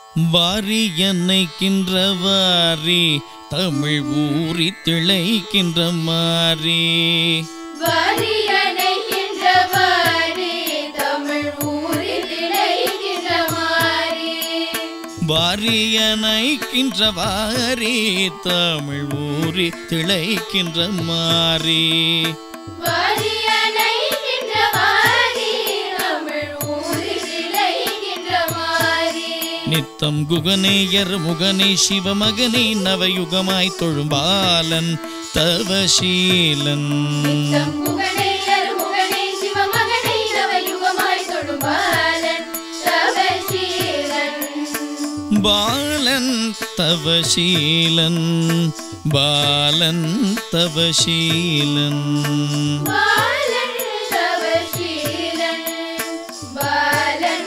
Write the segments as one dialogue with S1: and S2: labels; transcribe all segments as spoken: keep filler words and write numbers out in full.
S1: வாரி என்னைக்கின்ற வாரி தமிழ் ஊறி திளைக்கின்ற மாறி
S2: வாரி அணைக்கின்ற வாரி தமிழ் ஊறி திளைக்கின்ற மாறி
S1: வாரி அணைக்கின்ற வாரி தமிழ் ஊறி திளைக்கின்ற மாறி
S2: வாரி அணைக்கின்ற வாரி தமிழ் ஊறி திளைக்கின்ற மாறி
S1: நித்தம் குகனேயர் முகனை சிவமகனை நவயுகமாய் தொழும்பாலன் தவசீலன்
S2: நித்தம் குகனேயர் முகனை சிவமகனை நவயுகமாய் தொழும்பாலன் தவசீலன்
S1: பாலன் தவசீலன் பாலன் தவசீலன்
S2: பாலன் தவசீலன் பாலன்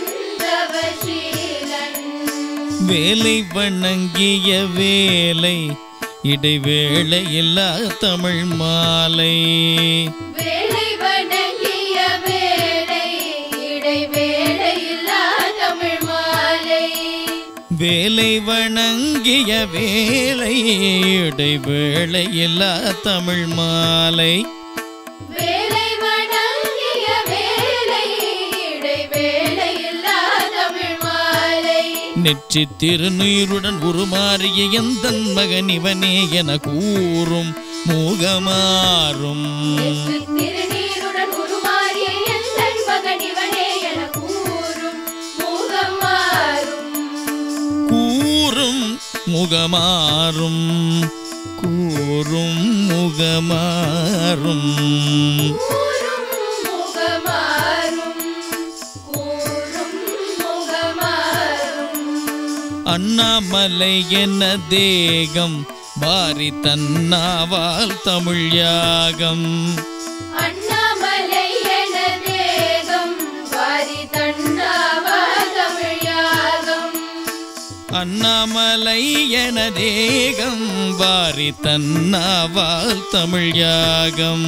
S2: தவசீலன்
S1: வேலை வணங்கிய வேலை இடைவேளை இல்லா தமிழ் மாலை
S2: வேலை வணங்கிய வேலை இடைவேளை இல்லா தமிழ் மாலை
S1: வேலை வணங்கிய வேலை இடைவேளை இல்லா தமிழ் மாலை
S2: வேலை வணங்கிய வேலை இடைவேளை இல்லா தமிழ் மாலை
S1: நெற்றி திருநீருடன் உருமாறிய எந்தன் மகன் இவனே என கூறும் முகமாறும்
S2: திருநீருடன் உருமாறிய எந்தன் மகன் இவனே என கூறும் முகமாறும்
S1: கூறும் முகமாறும் கூறும் முகமாறும்
S2: கூறும் முகமாறும் கூறும் முகமாறும்
S1: அண்ணாமலை என தேகம் வாரி தன்னாவால் தமிழ் யாகம்
S2: அண்ணாமலை என தேகம் வாரி தன்னாவா தமிழ் யாகம்
S1: அண்ணாமலை என தேகம் வாரி தன்னாவால் தமிழ் யாகம்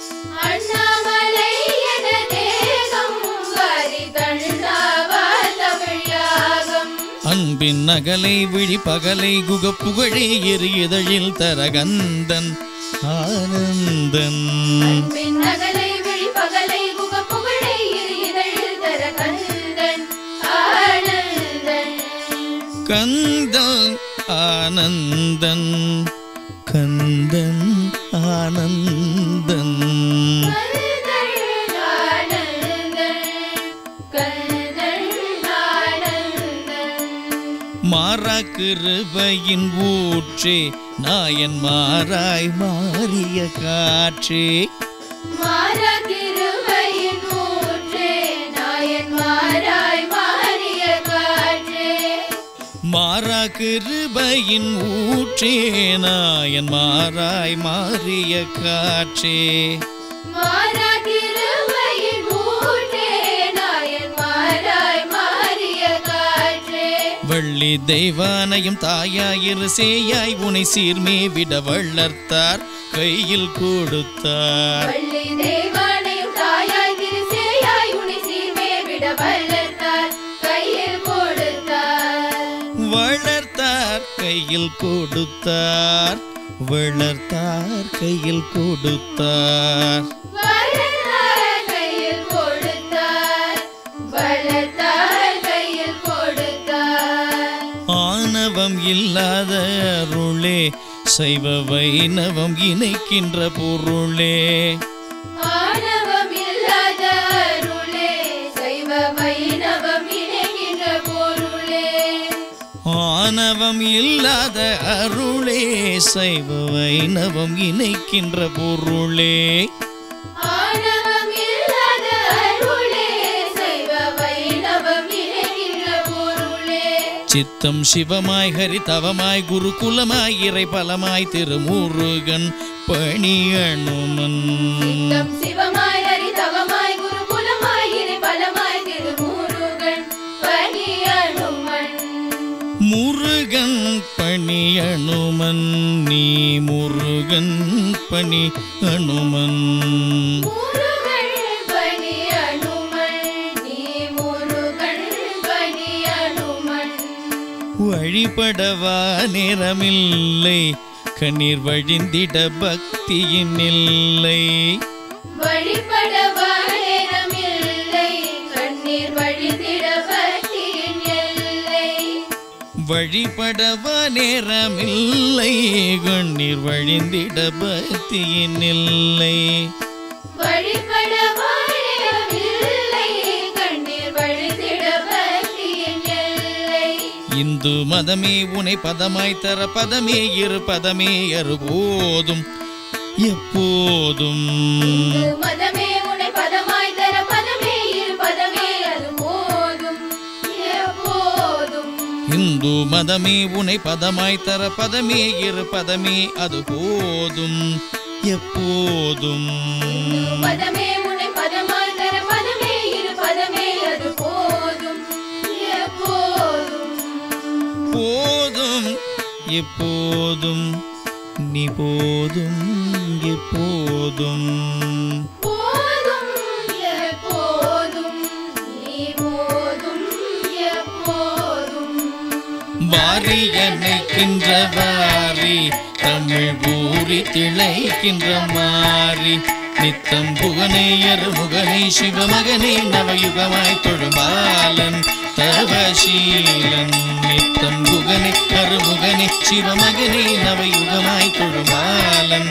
S2: அண்ணாமலை என தேகம் வாரி தன்னாவா தமிழ் யாகம்
S1: அன்பின் நகலை விழி பகலை குக புகழே எரி இதழில் தரகந்தன் ஆனந்தன்
S2: அன்பின் நகலை விழி பகலை குக புகழை இரு இதழில் தர கந்தன் ஆனந்தன்
S1: கந்தன் ஆனந்தன் கந்தன் ஆனந்தன்
S2: கந்தன் ஆனந்தன் கந்தன் ஆனந்தன்
S1: மாறா கிருபையின் ஊற்றே நாயன் மாறாய் மாறிய காற்றே
S2: மாறா கிருபையின் ஊற்றே நாயன் மாறாய் மாறிய காற்றே
S1: மாறா கிருபையின் ஊற்றே நாயன் மாறாய் மாறிய காற்றே
S2: மாறா கிருபையின் ஊற்றே நாயன் மாறாய் மாறிய காற்றே
S1: வள்ளி தெய்வானையும் தாயாயிரு சேயாய் உனை சீர்மே விட வளர்த்தார் கையில் கொடுத்தார்
S2: வள்ளி தெய்வானையும் தாயாய் திருசேயாய் உனை சீர்மே விட வளர்த்தார் கையில் கொடுத்தார்
S1: வளர்த்தார் கையில் கொடுத்தார் வளர்த்தார் கையில் கொடுத்தார்
S2: வளர்த்தார் கையில் கொடுத்தார் வளர்த்தார் கையில் கொடுத்தார்
S1: ஆணவம் இல்லாத அருளே சைவ வைணவம் இணைக்கின்ற பொருளே
S2: ஆணவம் இல்லாத அருளே சைவ வைணவம் இணைகின்ற பொருளே
S1: ஆணவம் இல்லாத அருளே சைவ வைணவம் இணைக்கின்ற பொருளே
S2: ஆணவம் இல்லாத அருளே சைவ வைணவம் இணைகின்ற பொருளே
S1: சித்தம் சிவமாய் ஹரி தவமாய் குருகுலமாய் இறை பலமாய் திருமுருகன் பணியணுமன்
S2: சித்தம் சிவமாய் ஹரி தவமாய் குருகுலமாய் இறை பலமாய் திருமுருகன் பணியணுமன்
S1: முருகன் பணியணுமன் நீ முருகன் பணி அனுமன்
S2: முருகன் பணியணுமன் நீ முருகன் பணியணுமன்
S1: வழிபடவா நேரமில்லை கண்ணீர் வழிந்திட பக்தியின் இல்லை
S2: வழிபடவா நேரமில்லை கண்ணீர் வழிந்திட பக்தியின் எல்லை
S1: வழிபடவா நேரமில்லை கண்ணீர் வழிந்திட பக்தியின் இல்லை
S2: வழிபடவா நேரமில்லை கண்ணீர் வழிந்திட பக்தியின் எல்லை
S1: இந்து மதமே உனை பதமாய் தர பதமே இரு பதமே அறுபோதும் எப்போதும்
S2: இந்து மதமே உன்னை பதமாய் தர பதமே இரு பதமே அது போதும் எப்போதும்
S1: இந்து மதமே உனை பதமாய் தர பதமே இரு பதமே அது போதும் எப்போதும்
S2: இந்து மதமே உன்னை பதமாய் தர பதமே இரு பதமே அது போதும் எப்போதும்
S1: போதும் எப்போதும் நீ போதும் எப்போதும்
S2: போதும் எப்போதும் நீ போதும் எப்போதும்
S1: வாரி அணைக்கின்ற வாரி தமிழ் பூரி திளைக்கின்ற மாறி நித்தம் புகனை அருமுகனை சிவமகனை நவயுகமாய் தொழுபாலன் தவசீலன் நித்தம் புகனை அருமுகனை சிவமகனை நவயுகமாய் தொழுபாலன்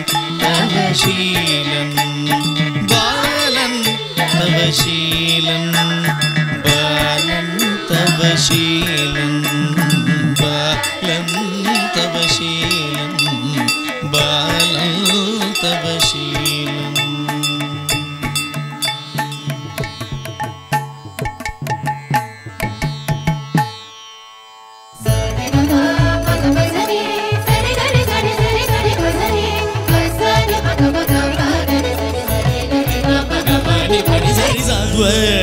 S1: தவசீலன் பாலன் தவசீலன் பாலன் தவசீலன் பாலன் தவசீலன் பாலன் தவசீலன்
S2: Sari